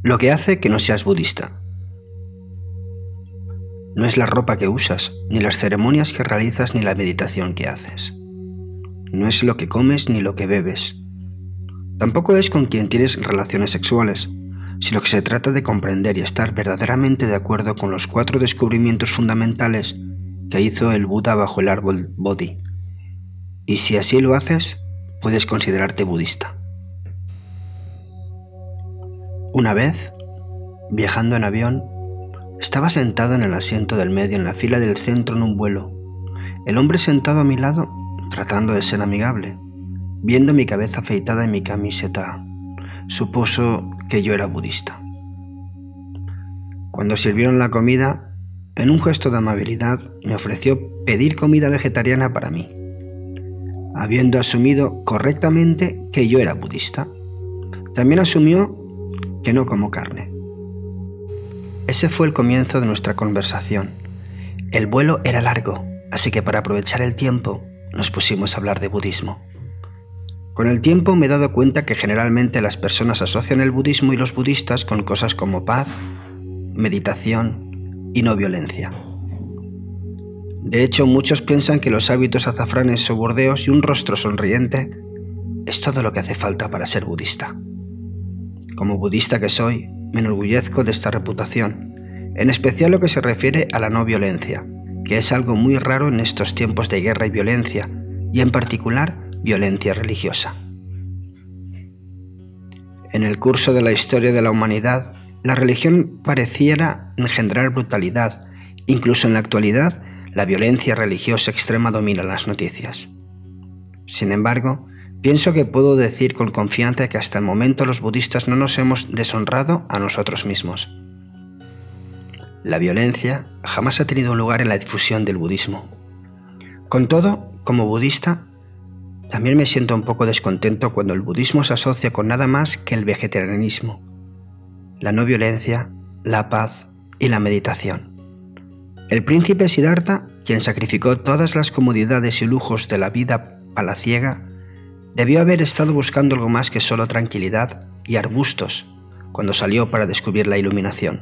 Lo que hace que no seas budista. No es la ropa que usas, ni las ceremonias que realizas, ni la meditación que haces. No es lo que comes ni lo que bebes. Tampoco es con quien tienes relaciones sexuales, sino que se trata de comprender y estar verdaderamente de acuerdo con los 4 descubrimientos fundamentales que hizo el Buda bajo el árbol Bodhi. Y si así lo haces, puedes considerarte budista. Una vez, viajando en avión, estaba sentado en el asiento del medio en la fila del centro en un vuelo. El hombre sentado a mi lado, tratando de ser amigable, viendo mi cabeza afeitada y mi camiseta, supuso que yo era budista. Cuando sirvieron la comida, en un gesto de amabilidad, me ofreció pedir comida vegetariana para mí, habiendo asumido correctamente que yo era budista. También asumió que no como carne. Ese fue el comienzo de nuestra conversación. El vuelo era largo, así que para aprovechar el tiempo nos pusimos a hablar de budismo. Con el tiempo me he dado cuenta que generalmente las personas asocian el budismo y los budistas con cosas como paz, meditación y no violencia. De hecho, muchos piensan que los hábitos azafranes o burdeos y un rostro sonriente es todo lo que hace falta para ser budista. Como budista que soy, me enorgullezco de esta reputación, en especial lo que se refiere a la no violencia, que es algo muy raro en estos tiempos de guerra y violencia, y en particular violencia religiosa. En el curso de la historia de la humanidad, la religión pareciera engendrar brutalidad. Incluso en la actualidad, la violencia religiosa extrema domina las noticias. Sin embargo, pienso que puedo decir con confianza que hasta el momento los budistas no nos hemos deshonrado a nosotros mismos. La violencia jamás ha tenido un lugar en la difusión del budismo. Con todo, como budista, también me siento un poco descontento cuando el budismo se asocia con nada más que el vegetarianismo, la no violencia, la paz y la meditación. El príncipe Siddhartha, quien sacrificó todas las comodidades y lujos de la vida palaciega, debió haber estado buscando algo más que solo tranquilidad y arbustos cuando salió para descubrir la iluminación.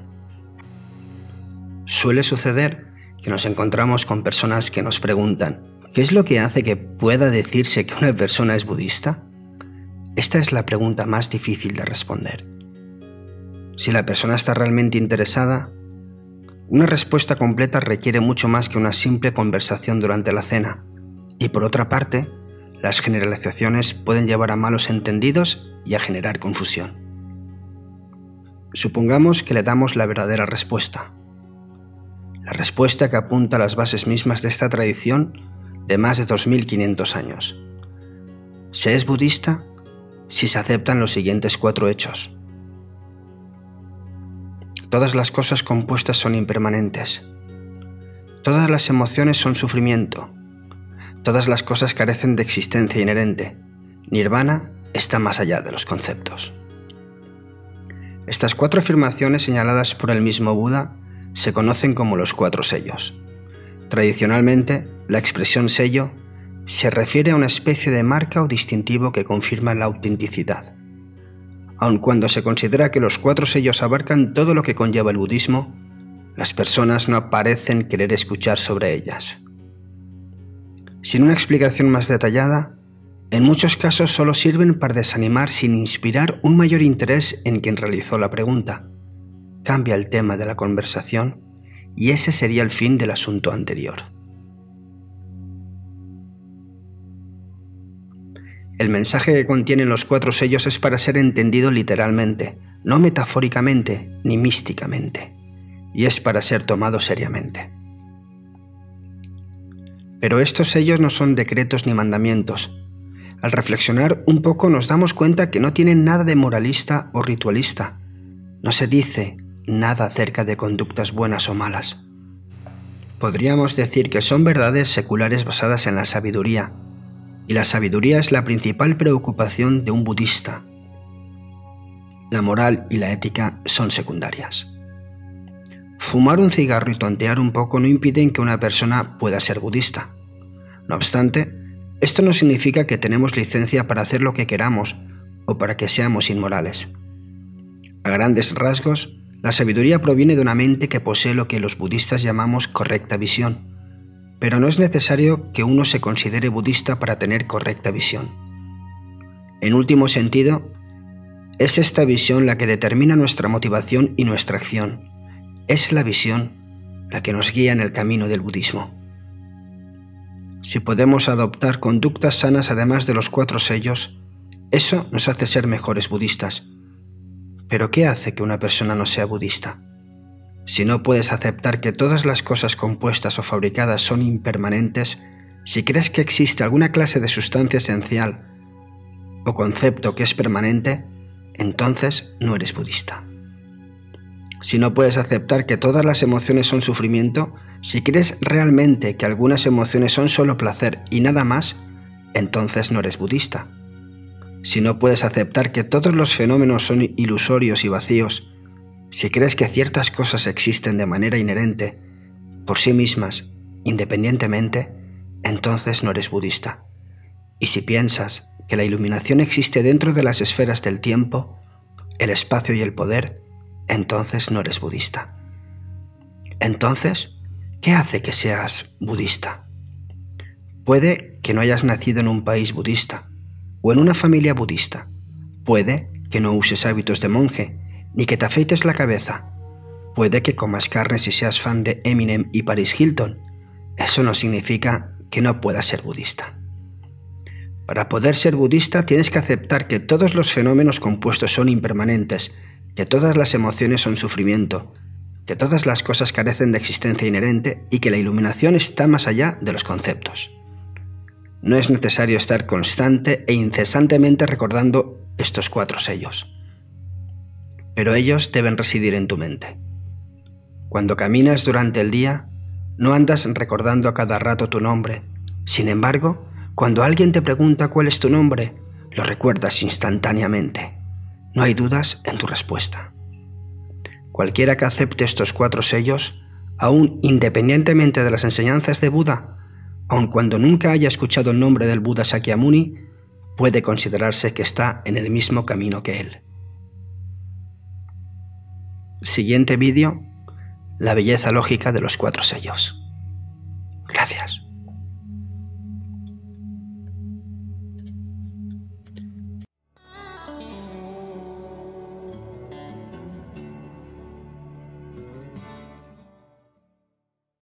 Suele suceder que nos encontramos con personas que nos preguntan: ¿qué es lo que hace que pueda decirse que una persona es budista? Esta es la pregunta más difícil de responder. Si la persona está realmente interesada, una respuesta completa requiere mucho más que una simple conversación durante la cena, y por otra parte, las generalizaciones pueden llevar a malos entendidos y a generar confusión. Supongamos que le damos la verdadera respuesta. La respuesta que apunta a las bases mismas de esta tradición de más de 2500 años. Se es budista si se aceptan los siguientes 4 hechos. Todas las cosas compuestas son impermanentes. Todas las emociones son sufrimiento. Todas las cosas carecen de existencia inherente. Nirvana está más allá de los conceptos. Estas 4 afirmaciones señaladas por el mismo Buda se conocen como los 4 sellos. Tradicionalmente, la expresión sello se refiere a una especie de marca o distintivo que confirma la autenticidad. Aun cuando se considera que los 4 sellos abarcan todo lo que conlleva el budismo, las personas no parecen querer escuchar sobre ellas. Sin una explicación más detallada, en muchos casos solo sirven para desanimar sin inspirar un mayor interés en quien realizó la pregunta. Cambia el tema de la conversación y ese sería el fin del asunto anterior. El mensaje que contienen los 4 sellos es para ser entendido literalmente, no metafóricamente ni místicamente, y es para ser tomado seriamente. Pero estos sellos no son decretos ni mandamientos. Al reflexionar un poco nos damos cuenta que no tienen nada de moralista o ritualista. No se dice nada acerca de conductas buenas o malas. Podríamos decir que son verdades seculares basadas en la sabiduría, y la sabiduría es la principal preocupación de un budista. La moral y la ética son secundarias. Fumar un cigarro y tontear un poco no impiden que una persona pueda ser budista. No obstante, esto no significa que tenemos licencia para hacer lo que queramos o para que seamos inmorales. A grandes rasgos, la sabiduría proviene de una mente que posee lo que los budistas llamamos correcta visión, pero no es necesario que uno se considere budista para tener correcta visión. En último sentido, es esta visión la que determina nuestra motivación y nuestra acción. Es la visión la que nos guía en el camino del budismo. Si podemos adoptar conductas sanas además de los 4 sellos, eso nos hace ser mejores budistas. ¿Pero qué hace que una persona no sea budista? Si no puedes aceptar que todas las cosas compuestas o fabricadas son impermanentes, si crees que existe alguna clase de sustancia esencial o concepto que es permanente, entonces no eres budista. Si no puedes aceptar que todas las emociones son sufrimiento, si crees realmente que algunas emociones son solo placer y nada más, entonces no eres budista. Si no puedes aceptar que todos los fenómenos son ilusorios y vacíos, si crees que ciertas cosas existen de manera inherente, por sí mismas, independientemente, entonces no eres budista. Y si piensas que la iluminación existe dentro de las esferas del tiempo, el espacio y el poder, entonces no eres budista. Entonces, ¿qué hace que seas budista? Puede que no hayas nacido en un país budista o en una familia budista. Puede que no uses hábitos de monje, ni que te afeites la cabeza. Puede que comas carnes y seas fan de Eminem y Paris Hilton. Eso no significa que no puedas ser budista. Para poder ser budista tienes que aceptar que todos los fenómenos compuestos son impermanentes, que todas las emociones son sufrimiento, que todas las cosas carecen de existencia inherente y que la iluminación está más allá de los conceptos. No es necesario estar constante e incesantemente recordando estos 4 sellos, pero ellos deben residir en tu mente. Cuando caminas durante el día, no andas recordando a cada rato tu nombre. Sin embargo, cuando alguien te pregunta cuál es tu nombre, lo recuerdas instantáneamente. No hay dudas en tu respuesta. Cualquiera que acepte estos 4 sellos, aún independientemente de las enseñanzas de Buda, aun cuando nunca haya escuchado el nombre del Buda Sakyamuni, puede considerarse que está en el mismo camino que él. Siguiente vídeo: la belleza lógica de los 4 sellos. Gracias.